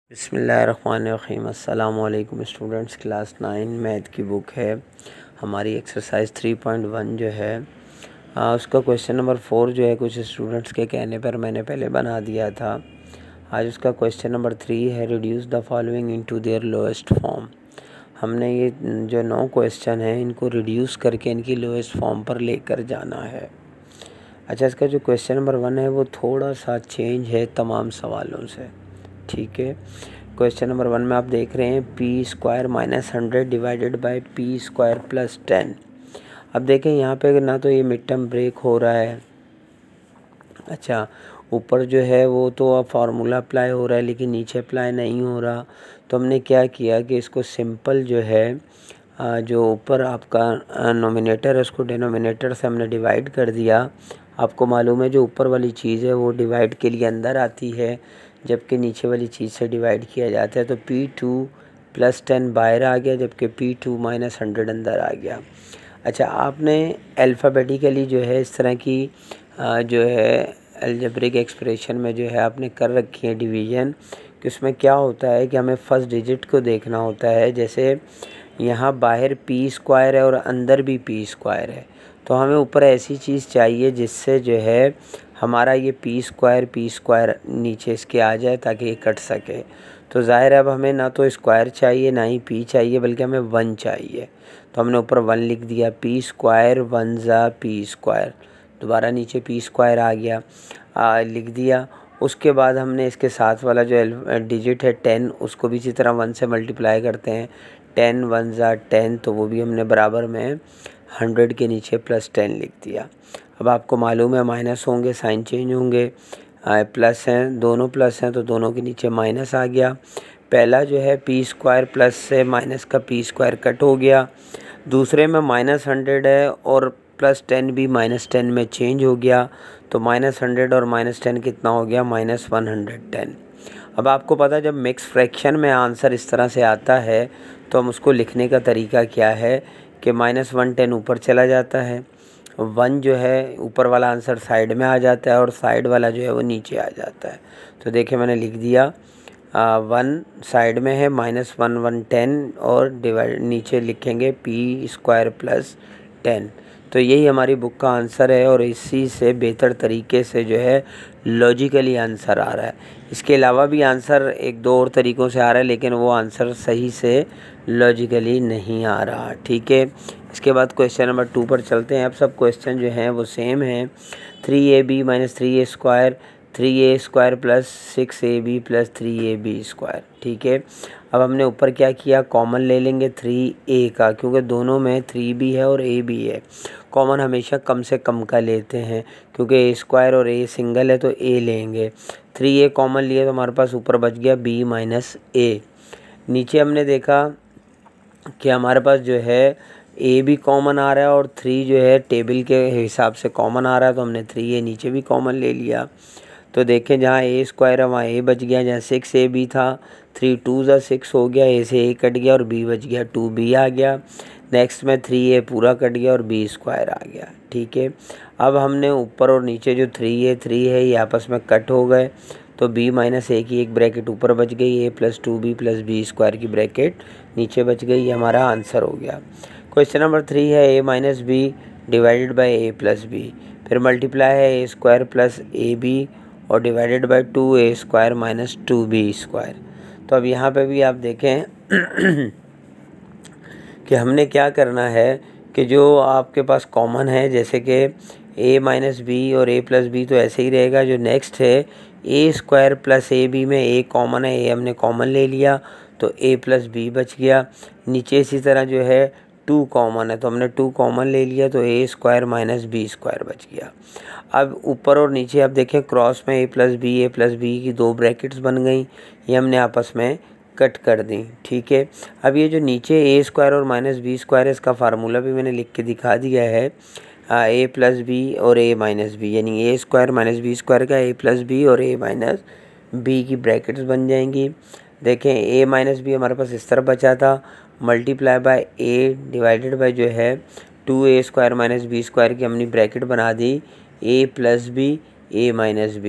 बिस्मिल्लाहिर्रहमानिर्रहीम। अस्सलामुअलैकुम students. Class 9 math की बुक है हमारी। एक्सरसाइज 3.1 जो है उसका क्वेश्चन नंबर 4 जो है कुछ स्टूडेंट्स के कहने पर मैंने पहले बना दिया था। आज उसका क्वेश्चन नंबर 3 है, reduce the following into their lowest form. हमने ये जो 9 क्वेश्चन हैं इनको रिड्यूस करके इनकी लोएस्ट फॉर्म पर लेकर जाना है। अच्छा, इसका जो क्वेश्चन नंबर 1 है वो थोड़ा सा चेंज है तमाम सवालों से, ठीक है। क्वेश्चन नंबर 1 में आप देख रहे हैं p² - 100 डिवाइडेड बाय p² + 10। अब देखें यहाँ पे ना तो ये मिड टर्म ब्रेक हो रहा है। अच्छा, ऊपर जो है वो तो अब फार्मूला अप्लाई हो रहा है लेकिन नीचे अप्लाई नहीं हो रहा। तो हमने क्या किया कि इसको सिंपल जो है जो ऊपर आपका नोमिनेटर है उसको डिनोमिनेटर से हमने डिवाइड कर दिया। आपको मालूम है जो ऊपर वाली चीज़ है वो डिवाइड के लिए अंदर आती है जबकि नीचे वाली चीज़ से डिवाइड किया जाता है। तो p2 + 10 बाहर आ गया जबकि p2 - 100 अंदर आ गया। अच्छा, आपने अल्फ़ाबेटिकली जो है इस तरह की जो है अलजेब्रिक एक्सप्रेशन में जो है आपने कर रखी है डिवीज़न कि उसमें क्या होता है कि हमें फर्स्ट डिजिट को देखना होता है। जैसे यहाँ बाहर p² है और अंदर भी p² है, तो हमें ऊपर ऐसी चीज़ चाहिए जिससे जो है हमारा ये p² नीचे इसके आ जाए ताकि ये कट सके। तो ज़ाहिर है अब हमें ना तो स्क्वायर चाहिए ना ही p चाहिए बल्कि हमें 1 चाहिए। तो हमने ऊपर 1 लिख दिया, p² 1 ज़ा p², दोबारा नीचे p² आ गया, लिख दिया। उसके बाद हमने इसके साथ वाला जो डिजिट है 10 उसको भी इसी तरह 1 से मल्टीप्लाई करते हैं। 10 - 1 = 10, तो वो भी हमने बराबर में 100 के नीचे +10 लिख दिया। अब आपको मालूम है माइनस होंगे, साइन चेंज होंगे, प्लस हैं, दोनों प्लस हैं तो दोनों के नीचे माइनस आ गया। पहला जो है p² प्लस से माइनस का p² कट हो गया। दूसरे में -100 है और +10 भी -10 में चेंज हो गया। तो -100 और -10 कितना हो गया? -110। अब आपको पता है जब मिक्स फ्रैक्शन में आंसर इस तरह से आता है तो हम उसको लिखने का तरीका क्या है कि -110 ऊपर चला जाता है, 1 जो है ऊपर वाला आंसर साइड में आ जाता है और साइड वाला जो है वो नीचे आ जाता है। तो देखिए मैंने लिख दिया 1 साइड में है, -1 110 और डिवाइड नीचे लिखेंगे p² + 10। तो यही हमारी बुक का आंसर है और इसी से बेहतर तरीके से जो है लॉजिकली आंसर आ रहा है। इसके अलावा भी आंसर 1-2 और तरीक़ों से आ रहा है लेकिन वो आंसर सही से लॉजिकली नहीं आ रहा, ठीक है। इसके बाद क्वेश्चन नंबर 2 पर चलते हैं। अब सब क्वेश्चन जो हैं वो सेम हैं। 3ab - 3a² 3a² + 6ab + 3ab², ठीक है। अब हमने ऊपर क्या किया, कॉमन ले लेंगे 3a का, क्योंकि दोनों में 3 भी है और a भी है। कॉमन हमेशा कम से कम का लेते हैं क्योंकि a² और a सिंगल है तो a लेंगे। 3a कॉमन लिए तो हमारे पास ऊपर बच गया b - a। नीचे हमने देखा कि हमारे पास जो है a भी कॉमन आ रहा है और 3 जो है टेबल के हिसाब से कॉमन आ रहा है तो हमने 3a नीचे भी कॉमन ले लिया। तो देखें जहाँ a² है वहाँ a बच गया, जहाँ 6ab था 3 2 ज़ा 6 हो गया, a से a कट गया और b बच गया, 2b आ गया। नेक्स्ट में 3a पूरा कट गया और b² आ गया, ठीक है। अब हमने ऊपर और नीचे जो 3 है ये आपस में कट हो गए तो b - a की एक ब्रैकेट ऊपर बच गई, a + 2b + b² की ब्रैकेट नीचे बच गई। ये हमारा आंसर हो गया। क्वेश्चन नंबर 3 है a - b divided by a + b, फिर मल्टीप्लाई है a² + ab और डिवाइडेड बाय 2a² - 2b²। तो अब यहाँ पे भी आप देखें कि हमने क्या करना है कि जो आपके पास कॉमन है जैसे कि a - b और a + b तो ऐसे ही रहेगा। जो नेक्स्ट है a² + ab में a कॉमन है, a हमने कॉमन ले लिया तो a + b बच गया। नीचे इसी तरह जो है 2 कॉमन है तो हमने 2 कॉमन ले लिया तो a² - b² बच गया। अब ऊपर और नीचे आप देखें क्रॉस में a + b की 2 ब्रैकेट्स बन गई, ये हमने आपस में कट कर दी, ठीक है। अब ये जो नीचे a² और -b² है इसका फार्मूला भी मैंने लिख के दिखा दिया है, a + b और a - b, यानी a² - b² का a + b और a - b की ब्रैकेट्स बन जाएंगी। देखें a - b हमारे पास इस तरह बचा था, multiply by a divided by जो है 2a² - b² की हमने ब्रैकेट बना दी a + b a - b।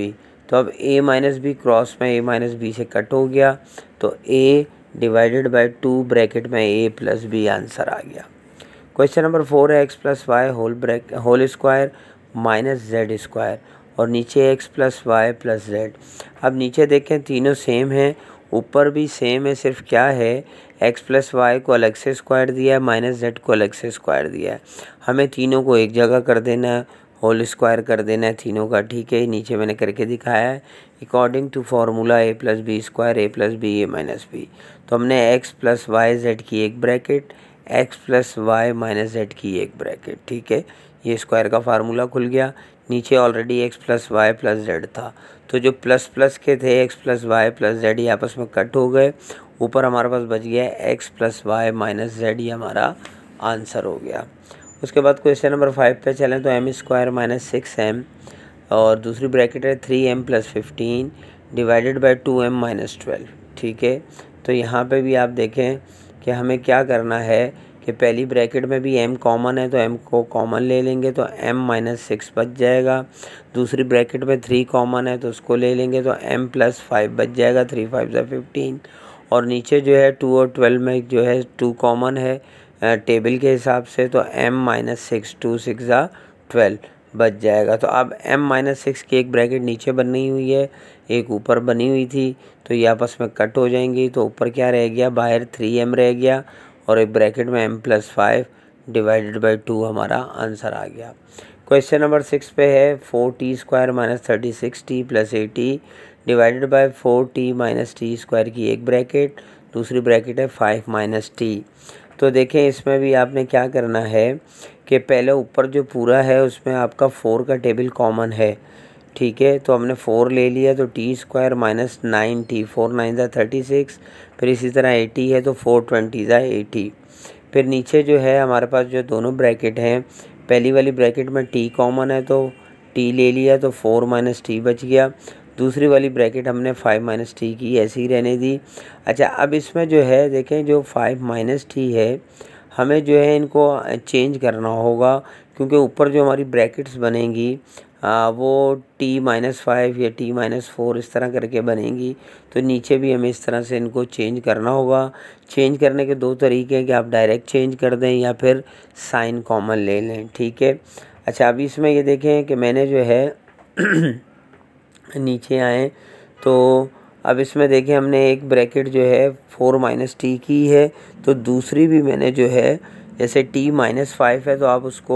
तो अब a माइनस बी क्रॉस में a माइनस बी से कट हो गया, तो a डिवाइडेड बाय 2 ब्रैकेट में a प्लस बी आंसर आ गया। क्वेश्चन नंबर 4 है x plus y whole square minus z square और नीचे x plus y plus z. अब नीचे देखें तीनों सेम हैं, ऊपर भी सेम है, सिर्फ क्या है x प्लस वाई को अलग से स्क्वायर दिया है, माइनस जेड को अलग से स्क्वायर दिया है। हमें तीनों को एक जगह कर देना है, होल स्क्वायर कर देना है तीनों का, ठीक है। नीचे मैंने करके दिखाया है according to formula a plus b square a plus b a minus b. तो हमने x प्लस वाई जेड की एक bracket, x plus y minus z की एक ब्रैकेट, ठीक है। ये स्क्वायर का फार्मूला खुल गया। नीचे already x plus y plus z था, तो जो प्लस प्लस के थे x plus y plus z ये आपस में कट हो गए। ऊपर हमारे पास बच गया x plus y minus z, ये हमारा आंसर हो गया। उसके बाद क्वेश्चन नंबर 5 पे चलें तो एम स्क्वायर माइनस 6m और दूसरी ब्रैकेट है 3m plus 15 divided by 2m minus 12, ठीक है। तो यहाँ पे भी आप देखें कि हमें क्या करना है कि पहली ब्रैकेट में भी m कॉमन है तो m को कॉमन ले लेंगे तो m माइनस 6 बच जाएगा। दूसरी ब्रैकेट में 3 कॉमन है तो उसको ले लेंगे तो m प्लस 5 बच जाएगा, 3 5 ज़ा 15। और नीचे जो है 2 और 12 में जो है 2 कॉमन है टेबल के हिसाब से, तो m माइनस 6 2 6 ज़ा 12 बच जाएगा। तो अब m माइनस 6 की एक ब्रैकेट नीचे बनी हुई है, एक ऊपर बनी हुई थी, तो ये आपस में कट हो जाएंगी। तो ऊपर क्या रह गया, बाहर 3m रह गया और एक ब्रैकेट में m प्लस 5 डिवाइडेड बाई 2 हमारा आंसर आ गया। क्वेश्चन नंबर 6 पे है 4t square minus 36t plus 80 divided by 4t minus t square की एक ब्रैकेट, दूसरी ब्रैकेट है 5 माइनस टी। तो देखें इसमें भी आपने क्या करना है कि पहले ऊपर जो पूरा है उसमें आपका 4 का टेबल कॉमन है, ठीक है। तो हमने 4 ले लिया तो टी स्क्वायर माइनस 9t, 4 9 ज़ा 36, फिर इसी तरह 80 है तो 4 20 ज़ा 80। फिर नीचे जो है हमारे पास जो दोनों ब्रैकेट हैं, पहली वाली ब्रैकेट में t कॉमन है तो t ले लिया तो 4 माइनस टी बच गया। दूसरी वाली ब्रैकेट हमने 5 माइनस टी की ऐसे ही रहने दी। अच्छा, अब इसमें जो है देखें जो 5 माइनस टी है हमें जो है इनको चेंज करना होगा, क्योंकि ऊपर जो हमारी ब्रैकेट्स बनेंगी वो t माइनस 5 या t माइनस 4 इस तरह करके बनेंगी। तो नीचे भी हमें इस तरह से इनको चेंज करना होगा। चेंज करने के दो तरीके हैं कि आप डायरेक्ट चेंज कर दें या फिर साइन कॉमन ले लें, ठीक है। अच्छा, अभी इसमें ये देखें कि मैंने जो है नीचे आए तो अब इसमें देखें हमने एक ब्रैकेट जो है 4 माइनस टी की है, तो दूसरी भी मैंने जो है जैसे t माइनस 5 है तो आप उसको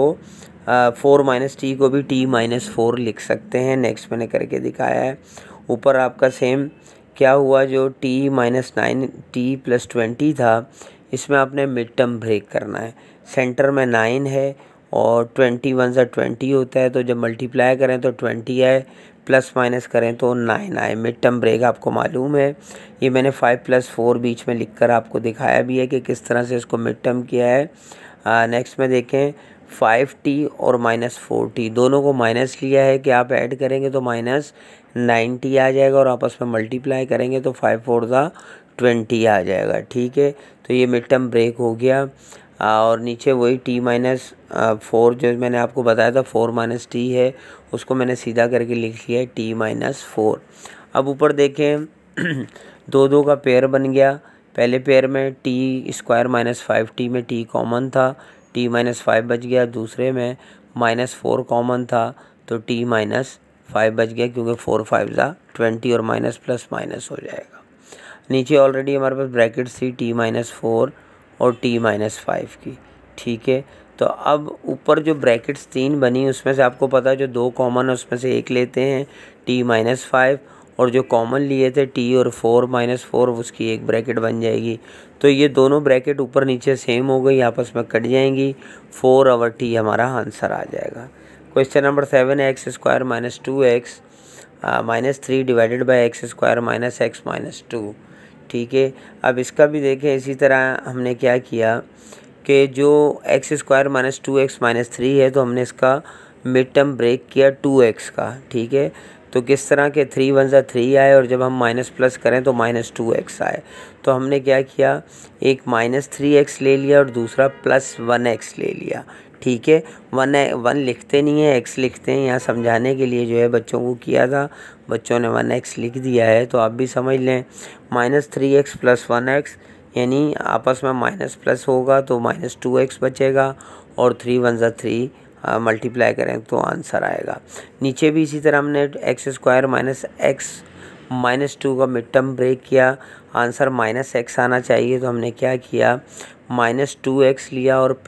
4 माइनस टी को भी t माइनस 4 लिख सकते हैं। नेक्स्ट मैंने करके दिखाया है। ऊपर आपका सेम क्या हुआ, जो t माइनस 9 t प्लस 20 था, इसमें आपने मिड टर्म ब्रेक करना है। सेंटर में 9 है और 21 ज़ा 20 होता है, तो जब मल्टीप्लाई करें तो 20 आए, प्लस माइनस करें तो 9 आए। मिड टर्म ब्रेक आपको मालूम है, ये मैंने 5 प्लस 4 बीच में लिखकर आपको दिखाया भी है कि किस तरह से इसको मिड टर्म किया है। नेक्स्ट में देखें 5t और माइनस 4t दोनों को माइनस लिया है कि आप ऐड करेंगे तो माइनस 9t आ जाएगा और आपस में मल्टीप्लाई करेंगे तो 5 4 ज़ा 20 आ जाएगा, ठीक है। तो ये मिड टर्म ब्रेक हो गया। और नीचे वही t माइनस 4 जो मैंने आपको बताया था 4 माइनस टी है, उसको मैंने सीधा करके लिख लिया है t माइनस 4। अब ऊपर देखें 2 2 का पेयर बन गया। पहले पेयर में t स्क्वायर माइनस 5t में t कॉमन था, t माइनस 5 बच गया। दूसरे में माइनस 4 कॉमन था तो t माइनस 5 बच गया, क्योंकि 4 5 ज़ा 20 और माइनस प्लस माइनस हो जाएगा। नीचे ऑलरेडी हमारे पास ब्रैकेट्स थी t माइनस 4 और t माइनस 5 की, ठीक है। तो अब ऊपर जो ब्रैकेट्स 3 बनी उसमें से आपको पता है जो 2 कॉमन है उसमें से एक लेते हैं t माइनस 5, और जो कॉमन लिए थे t और 4 माइनस 4 उसकी एक ब्रैकेट बन जाएगी। तो ये दोनों ब्रैकेट ऊपर नीचे सेम हो गई, आपस में कट जाएंगी, 4 ओवर t हमारा आंसर आ जाएगा। क्वेश्चन नंबर 7 है x square minus 2x minus 3 divided by x square minus x minus 2, ठीक है। अब इसका भी देखें इसी तरह हमने क्या किया कि जो x square minus 2x minus 3 है तो हमने इसका मिड टर्म ब्रेक किया 2x का, ठीक है। तो किस तरह के 3 1 ज़ा 3 आए और जब हम माइनस प्लस करें तो माइनस 2x आए। तो हमने क्या किया, एक माइनस 3x ले लिया और दूसरा प्लस 1x ले लिया, ठीक है। वन लिखते नहीं है, एक्स लिखते हैं। यहाँ समझाने के लिए जो है बच्चों को किया था, बच्चों ने 1x लिख दिया है, तो आप भी समझ लें। -3x + 1x यानी आपस में माइनस प्लस होगा तो -2x बचेगा, और 3 × 1 = 3 मल्टीप्लाई करें तो आंसर आएगा। नीचे भी इसी तरह हमने x² - x -2 का मिड टर्म ब्रेक किया, आंसर -x आना चाहिए, तो हमने क्या किया, -2x लिया और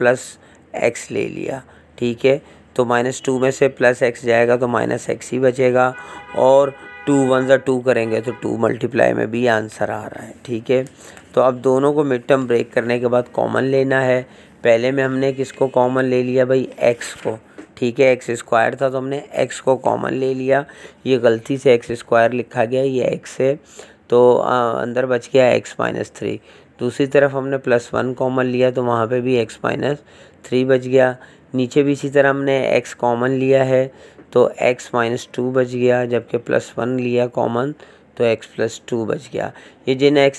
+x ले लिया, ठीक है। तो -2 में से +x जाएगा तो -x ही बचेगा, और 2 × 1 = 2 करेंगे तो 2 मल्टीप्लाई में भी आंसर आ रहा है, ठीक है। तो अब दोनों को मिड टर्म ब्रेक करने के बाद कॉमन लेना है। पहले में हमने किसको कॉमन ले लिया भाई, x को, ठीक है। x² था तो हमने x को कॉमन ले लिया, ये गलती से x² लिखा गया, ये x है, तो अंदर बच गया x - 3। दूसरी तरफ हमने +1 कॉमन लिया तो वहाँ पे भी x - 3 बच गया। नीचे भी इसी तरह हमने x कॉमन लिया है तो x - 2 बच गया, जबकि +1 लिया कॉमन तो x + 2 बच गया। ये जिन्हें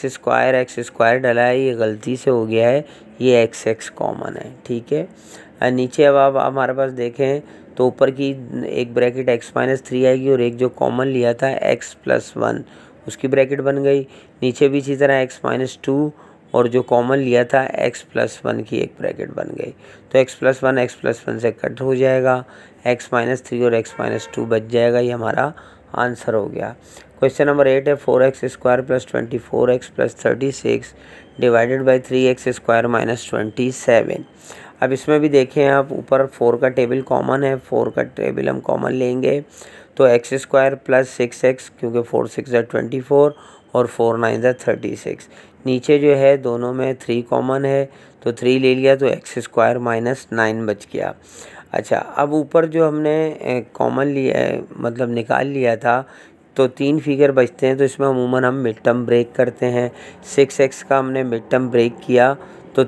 x² डला है ये गलती से हो गया है, ये x कॉमन है, ठीक है। नीचे अब आप हमारे पास देखें तो ऊपर की एक ब्रैकेट x - 3 आएगी, और एक जो कॉमन लिया था x + 1 उसकी ब्रैकेट बन गई। नीचे भी इसी तरह x - 2 और जो कॉमन लिया था x + 1 की एक ब्रैकेट बन गई। तो x + 1 x + 1 से कट हो जाएगा, x - 3 और x - 2 बच जाएगा, ये हमारा आंसर हो गया। क्वेश्चन नंबर 8 है 4x² + 24x + 36 divided by 3x² - 27। अब इसमें भी देखें आप, ऊपर 4 का टेबल कॉमन है, 4 का टेबल हम कॉमन लेंगे तो x² + 6x, क्योंकि 4 × 6 = 24 और 4 × 9 = 36। नीचे जो है दोनों में 3 कॉमन है तो 3 ले लिया तो x² - 9 बच गया। अच्छा, अब ऊपर जो हमने कॉमन लिया है, मतलब निकाल लिया था, तो 3 फिगर बचते हैं, तो इसमें अमूमन हम मिड टर्म ब्रेक करते हैं। 6x का हमने मिड टर्म ब्रेक किया तो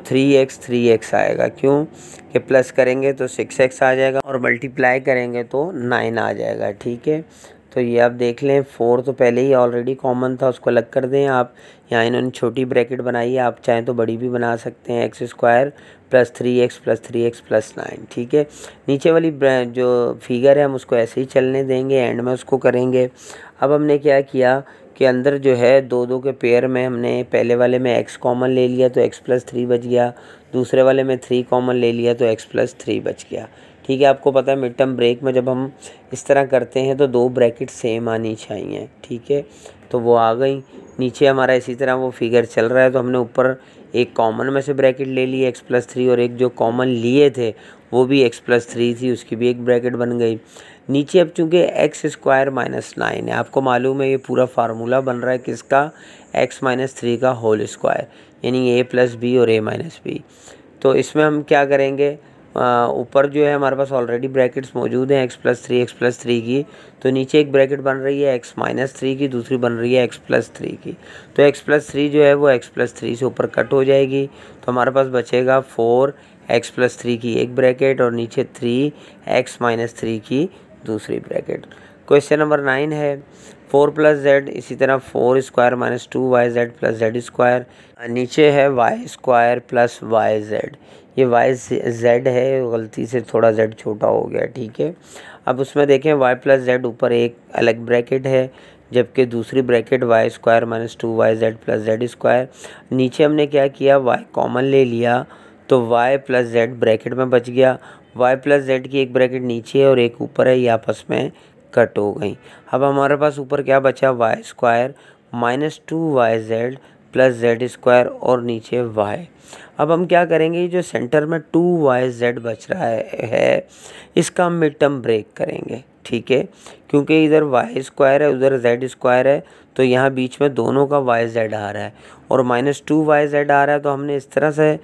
3x आएगा, क्यों कि प्लस करेंगे तो 6x आ जाएगा और मल्टीप्लाई करेंगे तो 9 आ जाएगा, ठीक है। तो ये आप देख लें, 4 तो पहले ही ऑलरेडी कॉमन था, उसको अलग कर दें आप। यहाँ इन्होंने छोटी ब्रैकेट बनाई है, आप चाहें तो बड़ी भी बना सकते हैं, x² + 3x + 3x + 9, ठीक है। नीचे वाली जो फिगर है हम उसको ऐसे ही चलने देंगे, एंड में उसको करेंगे। अब हमने क्या किया कि अंदर जो है 2 के पेयर में हमने पहले वाले में x कॉमन ले लिया तो x + 3 बच गया, दूसरे वाले में 3 कॉमन ले लिया तो x + 3 बच गया, ठीक है। आपको पता है मिड टर्म ब्रेक में जब हम इस तरह करते हैं तो 2 ब्रैकेट सेम आनी चाहिए, ठीक है। तो वो आ गई। नीचे हमारा इसी तरह वो फिगर चल रहा है तो हमने ऊपर एक कॉमन में से ब्रैकेट ले ली x + 3, और एक जो कॉमन लिए थे वो भी x + 3 थी, उसकी भी एक ब्रैकेट बन गई। नीचे अब चूँकि x² - 9 है, आपको मालूम है ये पूरा फार्मूला बन रहा है किसका, x - 3 का होल स्क्वायर, यानी a + b और a - b। तो इसमें हम क्या करेंगे, ऊपर जो है हमारे पास ऑलरेडी ब्रैकेट्स मौजूद हैं x + 3 की, तो नीचे एक ब्रैकेट बन रही है x - 3 की, दूसरी बन रही है x + 3 की। तो x + 3 जो है वो x + 3 से ऊपर कट हो जाएगी, तो हमारे पास बचेगा 4x + 3 की एक ब्रैकेट और नीचे 3x - 3 की दूसरी ब्रैकेट। क्वेश्चन नंबर 9 है 4 + z, इसी तरह 4² - 2yz + z²। नीचे है y² + yz, ये yz है, गलती से थोड़ा z छोटा हो गया, ठीक है। अब उसमें देखें y + z ऊपर एक अलग ब्रैकेट है, जबकि दूसरी ब्रैकेट y² - 2yz + z²। नीचे हमने क्या किया, y कॉमन ले लिया तो y + z ब्रैकेट में बच गया, y + z की एक ब्रैकेट नीचे है और एक ऊपर है, ये आपस में कट हो गई। अब हमारे पास ऊपर क्या बचा, y² - 2yz + z² और नीचे y। अब हम क्या करेंगे, जो सेंटर में 2yz बच रहा है इसका हम मिड टर्म ब्रेक करेंगे, ठीक है, क्योंकि इधर y² है उधर z² है, तो यहाँ बीच में दोनों का yz आ रहा है और -2yz आ रहा है, तो हमने इस तरह से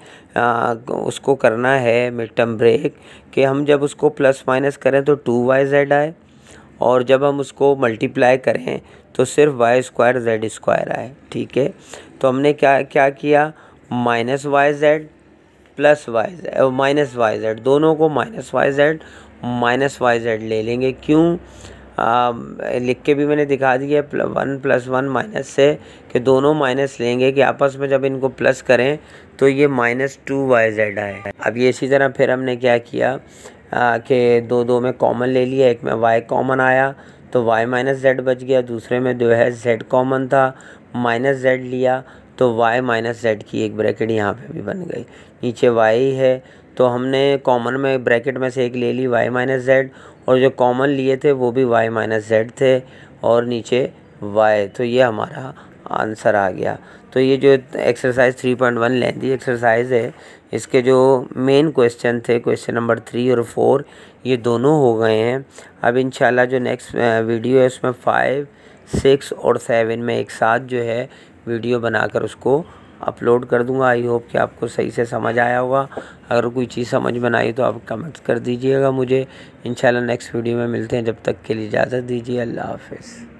उसको करना है मिड टर्म ब्रेक कि हम जब उसको प्लस माइनस करें तो 2yz आए, और जब हम उसको मल्टीप्लाई करें तो सिर्फ y² z² आए, ठीक है। तो हमने क्या किया, -yz + yz -yz दोनों को -yz ले लेंगे, क्यों, लिख के भी मैंने दिखा दिया 1 + 1 माइनस से कि दोनों माइनस लेंगे कि आपस में जब इनको प्लस करें तो ये -2yz आए। अब ये इसी तरह फिर हमने क्या किया कि दो में कॉमन ले लिया, एक में y कॉमन आया तो y - z बच गया, दूसरे में जो है z कॉमन था -z लिया तो y - z की एक ब्रैकेट यहाँ पे भी बन गई। नीचे y है तो हमने कॉमन में ब्रैकेट में से एक ले ली y - z, और जो कॉमन लिए थे वो भी y - z थे और नीचे y, तो ये हमारा आंसर आ गया। तो ये जो एक्सरसाइज 3.1 लेंथी एक्सरसाइज है, इसके जो मेन क्वेश्चन थे क्वेश्चन नंबर 3 और 4 ये दोनों हो गए हैं। अब इंशाल्लाह जो नेक्स्ट वीडियो है उसमें 5, 6 और 7 में एक साथ जो है वीडियो बनाकर उसको अपलोड कर दूंगा। आई होप कि आपको सही से समझ आया होगा। अगर कोई चीज़ समझ में आई तो आप कमेंट्स कर दीजिएगा मुझे। इंशाल्लाह नेक्स्ट वीडियो में मिलते हैं, जब तक के लिए इजाज़त दीजिए। अल्लाह हाफ़िज़।